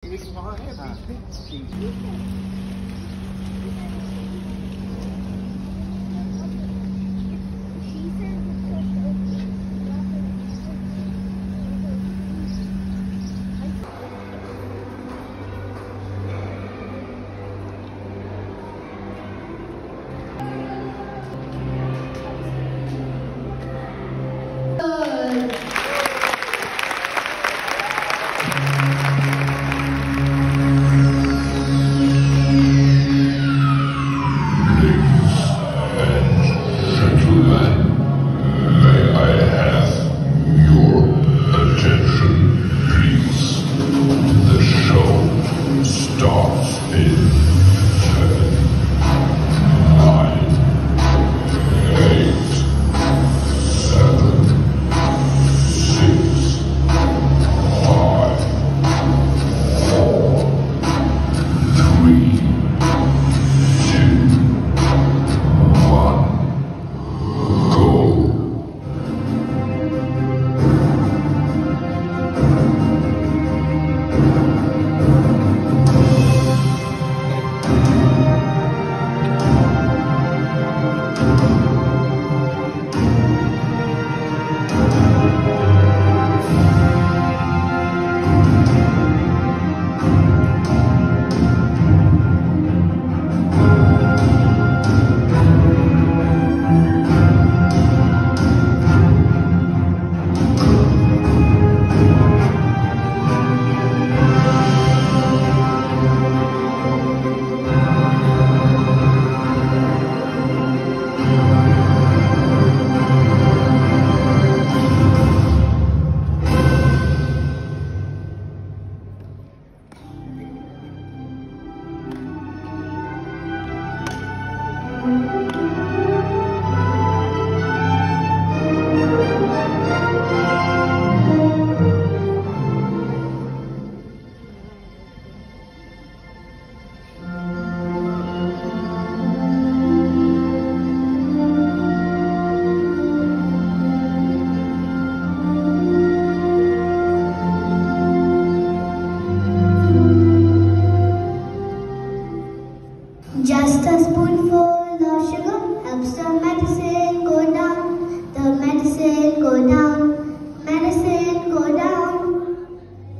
Just a spoonful of sugar helps the medicine go down. The medicine go down. Medicine go down.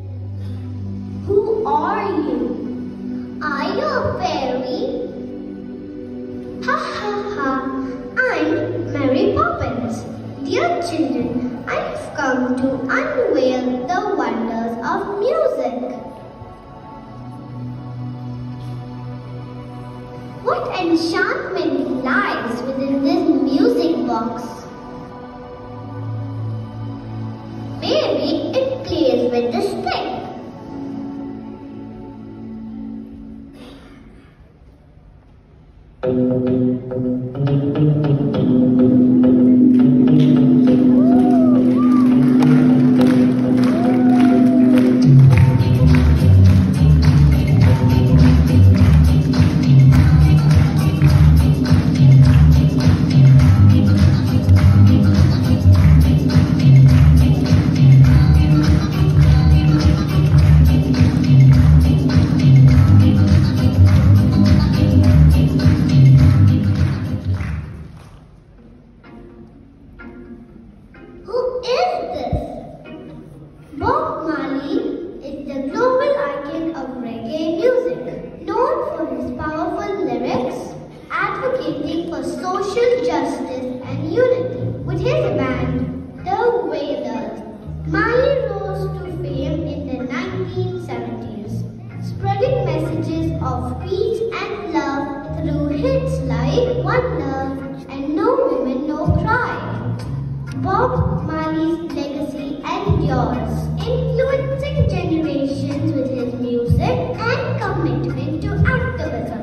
Who are you? Are you a fairy? Ha ha ha! I'm Mary Poppins. Dear children, I've come to unveil the wonders of music. What enchantment lies within this music box? Maybe it plays with the stick. For social justice and unity. With his band, The Wailers, Mali rose to fame in the 1970s, spreading messages of peace and love through hits like One Love and No Women, No Cry. Bob Marley's legacy endures, influencing generations with his music and commitment to activism.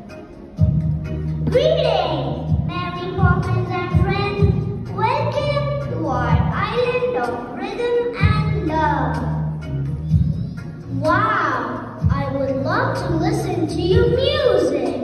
Greetings, Mary Poppins and friends. Welcome to our island of rhythm and love. Wow, I would love to listen to your music.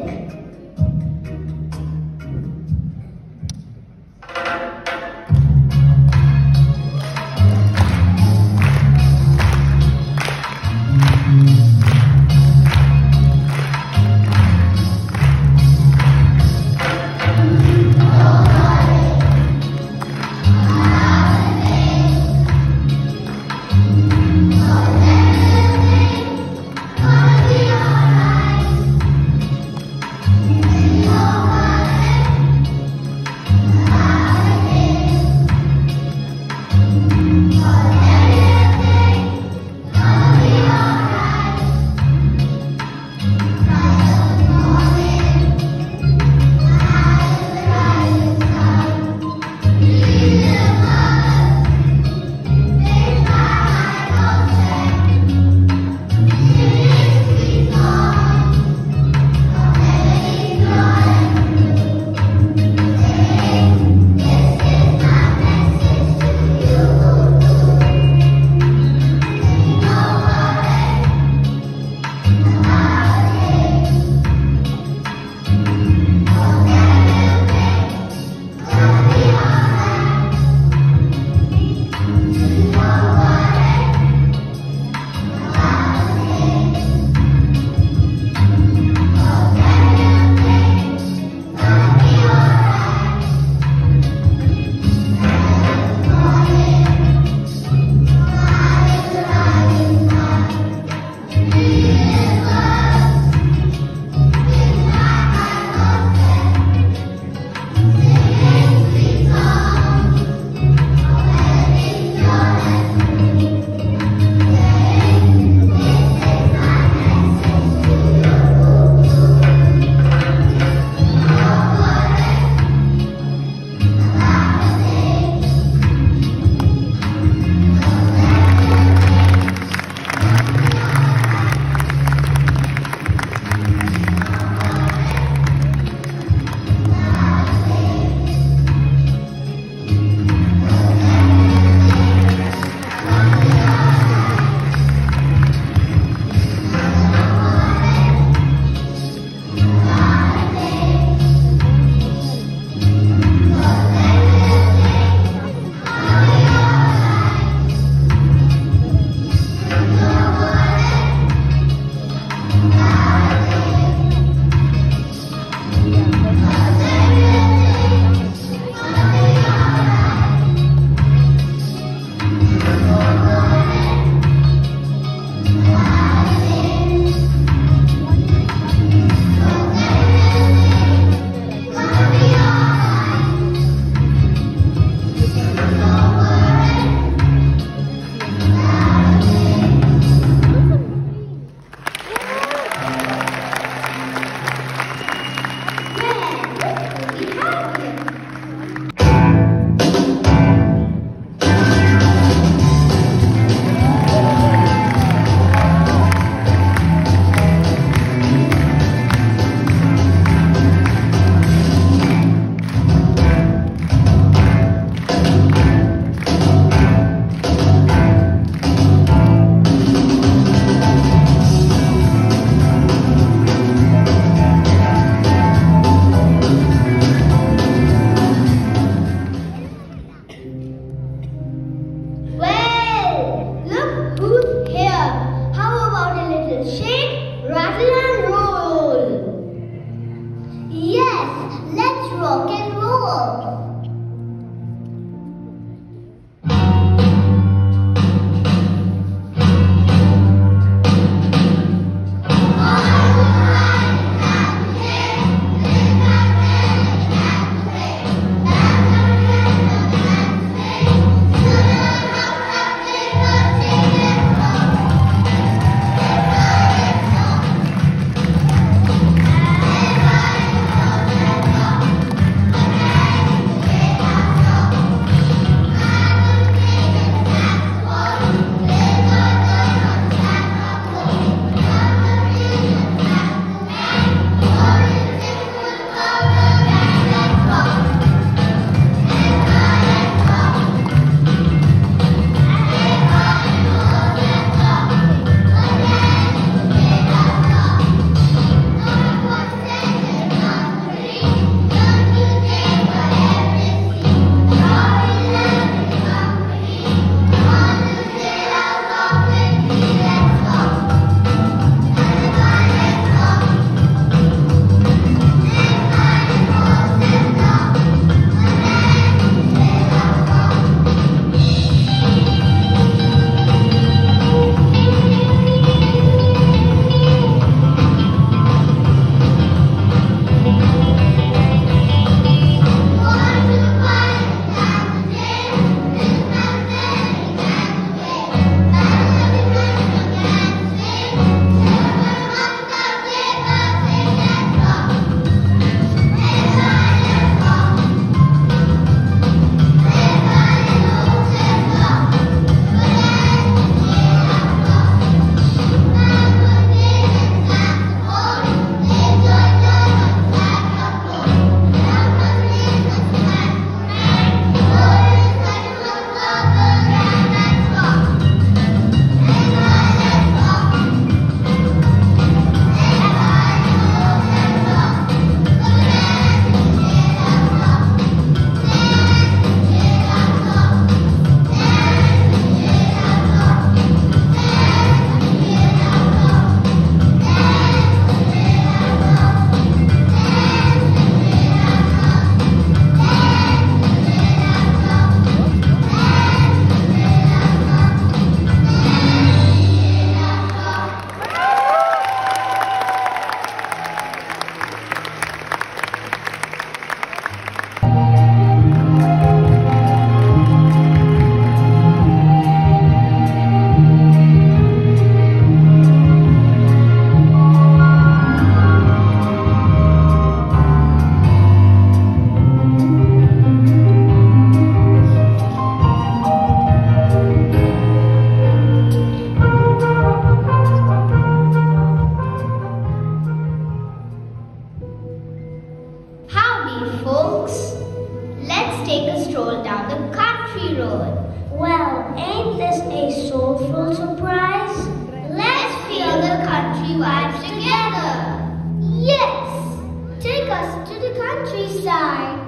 vibes together. Yes, take us to the countryside.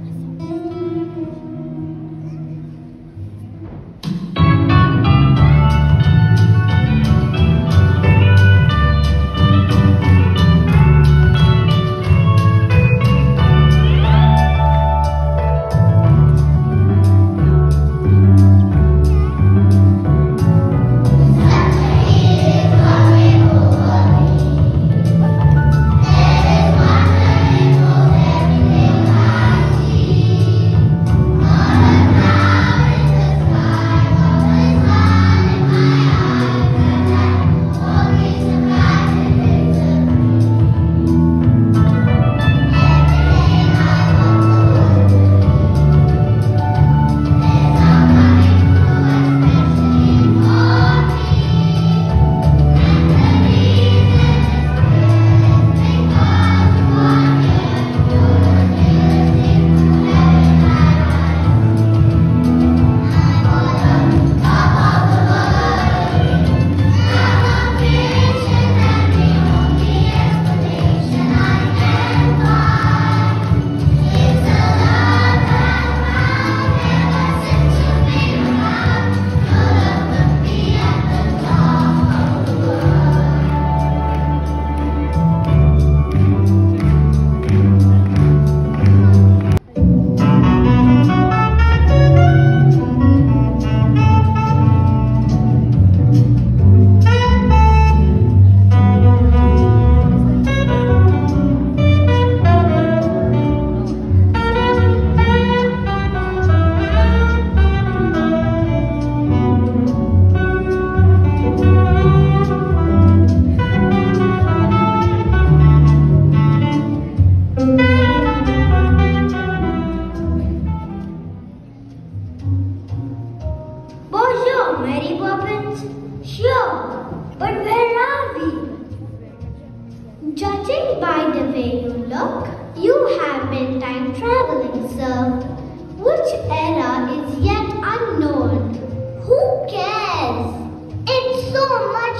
Judging by the way you look, you have been time traveling, sir. Which era is yet unknown? Who cares? It's so much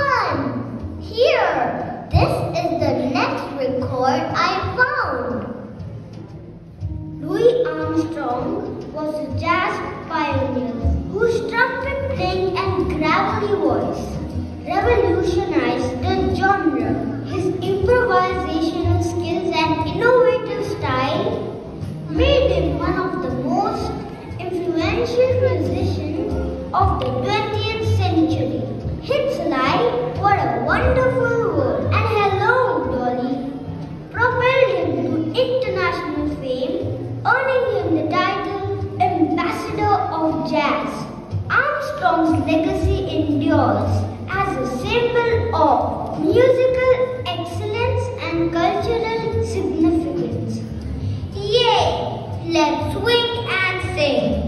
fun! Here, this is the next record I found. Louis Armstrong was a jazz pioneer whose trumpet playing and gravelly voice revolutionized the genre. His improvisational skills and innovative style made him one of the most influential musicians of the 20th century. Hits like "What a Wonderful World" and "Hello, Dolly" propelled him to international fame, earning him the title Ambassador of Jazz. Armstrong's legacy endures as a symbol of musical excellence and cultural significance. Yay! Let's swing and sing!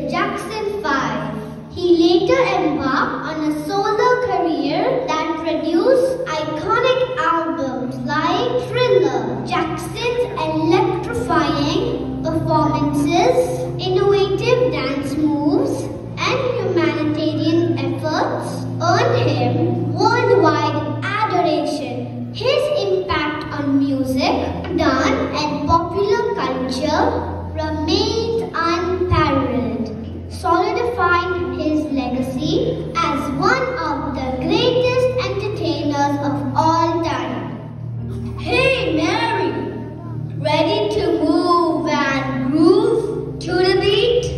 the Jackson 5. He later embarked on a solo career that produced iconic albums like Thriller. Jackson's electrifying performances, innovative dance moves, and humanitarian efforts earned him worldwide adoration. His impact on music, dance, and popular culture remains unparalleled, solidifying his legacy as one of the greatest entertainers of all time. Hey Mary, ready to move and groove to the beat?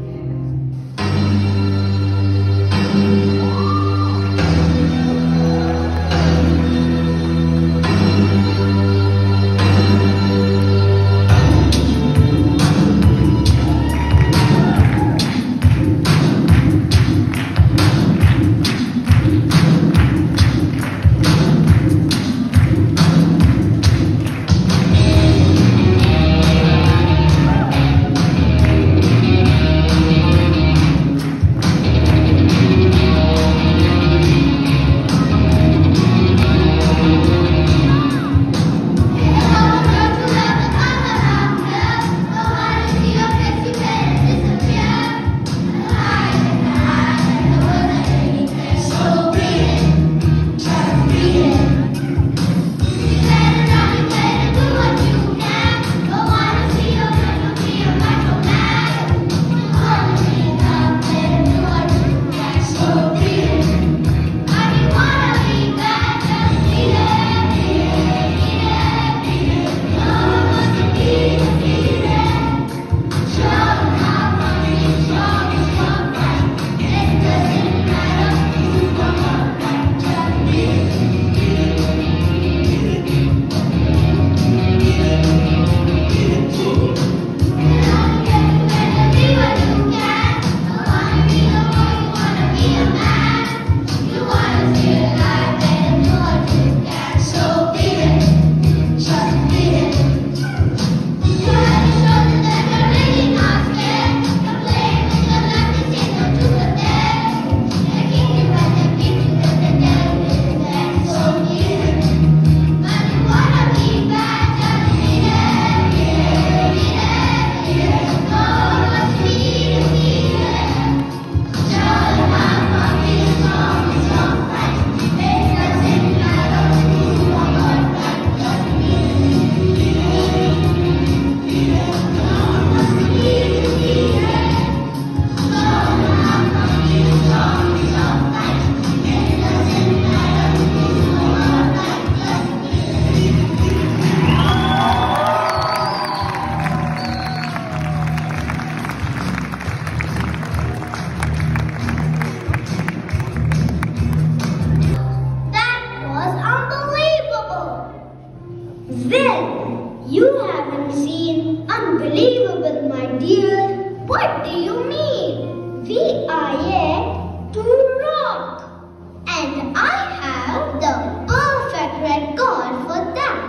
Well, you haven't seen unbelievable, my dear. What do you mean? We are here to rock. And I have the perfect record for that.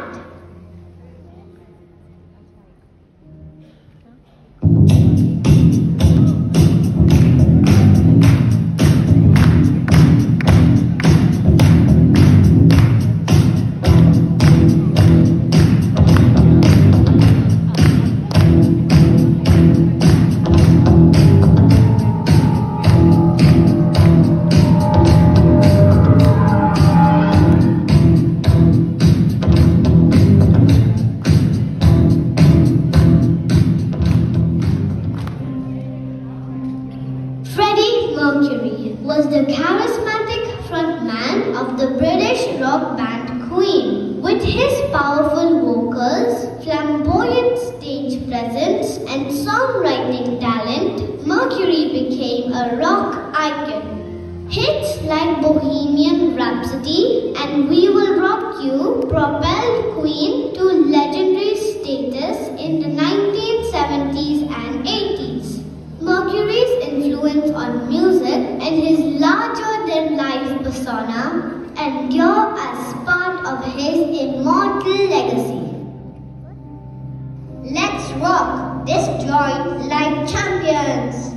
Freddie Mercury was the charismatic frontman of the British rock band Queen. With his powerful vocals, flamboyant stage presence, and songwriting talent, Mercury became a rock icon. Hits like Bohemian Rhapsody and We Will Rock You propelled Queen to legendary status in the 1970s and 80s. Mercury's influence on music and his larger-than-life persona endure as part of his immortal legacy. Let's rock this joint like champions!